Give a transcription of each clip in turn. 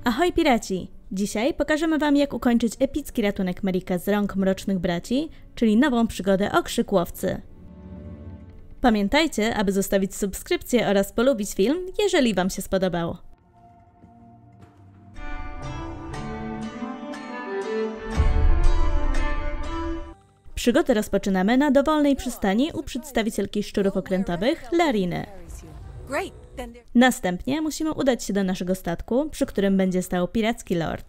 Ahoj piraci! Dzisiaj pokażemy wam, jak ukończyć epicki ratunek Merricka z rąk Mrocznych Braci, czyli nową przygodę Okrzykłowcy. Pamiętajcie, aby zostawić subskrypcję oraz polubić film, jeżeli wam się spodobał. Przygodę rozpoczynamy na dowolnej przystani u przedstawicielki szczurów okrętowych, Lariny. Następnie musimy udać się do naszego statku, przy którym będzie stał piracki lord.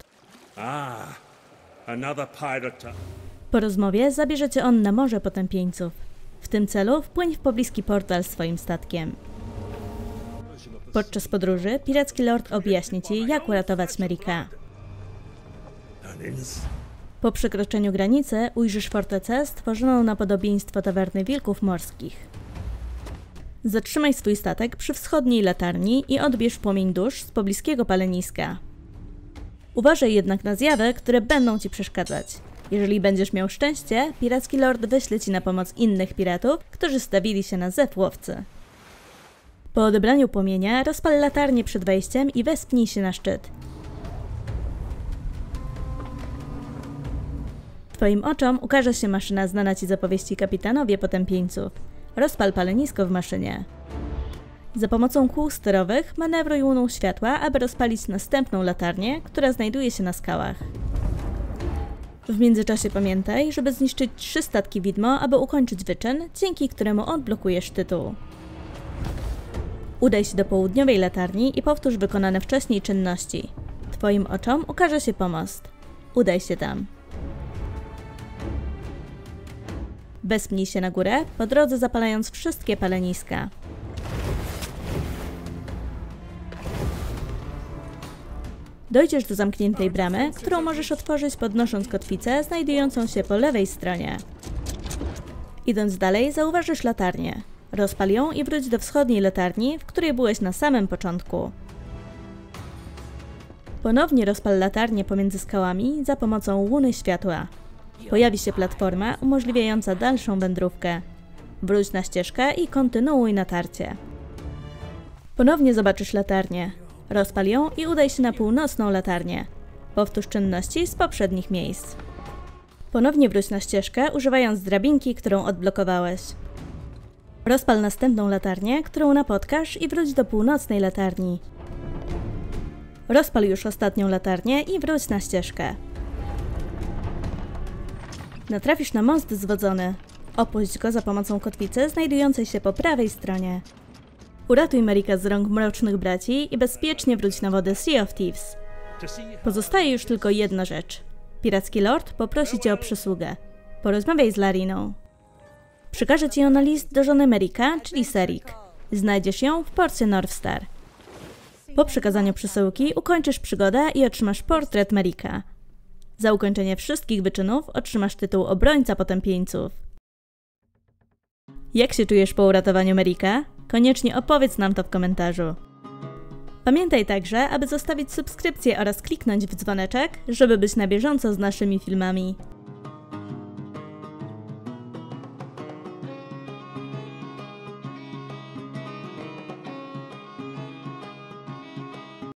Po rozmowie zabierze cię on na Morze Potępieńców. W tym celu wpłyń w pobliski portal swoim statkiem. Podczas podróży piracki lord objaśni ci, jak uratować Merricka. Po przekroczeniu granicy ujrzysz fortecę stworzoną na podobieństwo tawerny wilków morskich. Zatrzymaj swój statek przy wschodniej latarni i odbierz płomień dusz z pobliskiego paleniska. Uważaj jednak na zjawy, które będą ci przeszkadzać. Jeżeli będziesz miał szczęście, piracki lord wyśle ci na pomoc innych piratów, którzy stawili się na zew łowcy. Po odebraniu płomienia rozpal latarnię przed wejściem i wespnij się na szczyt. Twoim oczom ukaże się maszyna znana ci z opowieści Kapitanowie Potępieńców. Rozpal palenisko w maszynie. Za pomocą kół sterowych manewruj łuną światła, aby rozpalić następną latarnię, która znajduje się na skałach. W międzyczasie pamiętaj, żeby zniszczyć 3 statki widmo, aby ukończyć wyczyn, dzięki któremu odblokujesz tytuł. Udaj się do południowej latarni i powtórz wykonane wcześniej czynności. Twoim oczom ukaże się pomost. Udaj się tam. Wespnij się na górę, po drodze zapalając wszystkie paleniska. Dojdziesz do zamkniętej bramy, którą możesz otworzyć podnosząc kotwicę znajdującą się po lewej stronie. Idąc dalej zauważysz latarnię. Rozpal ją i wróć do wschodniej latarni, w której byłeś na samym początku. Ponownie rozpal latarnię pomiędzy skałami za pomocą łuny światła. Pojawi się platforma umożliwiająca dalszą wędrówkę. Wróć na ścieżkę i kontynuuj natarcie. Ponownie zobaczysz latarnię. Rozpal ją i udaj się na północną latarnię. Powtórz czynności z poprzednich miejsc. Ponownie wróć na ścieżkę, używając drabinki, którą odblokowałeś. Rozpal następną latarnię, którą napotkasz i wróć do północnej latarni. Rozpal już ostatnią latarnię i wróć na ścieżkę. Natrafisz na most zwodzony. Opuść go za pomocą kotwicy znajdującej się po prawej stronie. Uratuj Merricka z rąk Mrocznych Braci i bezpiecznie wróć na wodę Sea of Thieves. Pozostaje już tylko jedna rzecz. Piracki lord poprosi cię o przysługę. Porozmawiaj z Lariną. Przekaże ci ona list do żony Merricka, czyli Serrik. Znajdziesz ją w porcie Northstar. Po przekazaniu przesyłki ukończysz przygodę i otrzymasz portret Merricka. Za ukończenie wszystkich wyczynów otrzymasz tytuł Obrońca Potępieńców. Jak się czujesz po uratowaniu Merricka? Koniecznie opowiedz nam to w komentarzu. Pamiętaj także, aby zostawić subskrypcję oraz kliknąć w dzwoneczek, żeby być na bieżąco z naszymi filmami.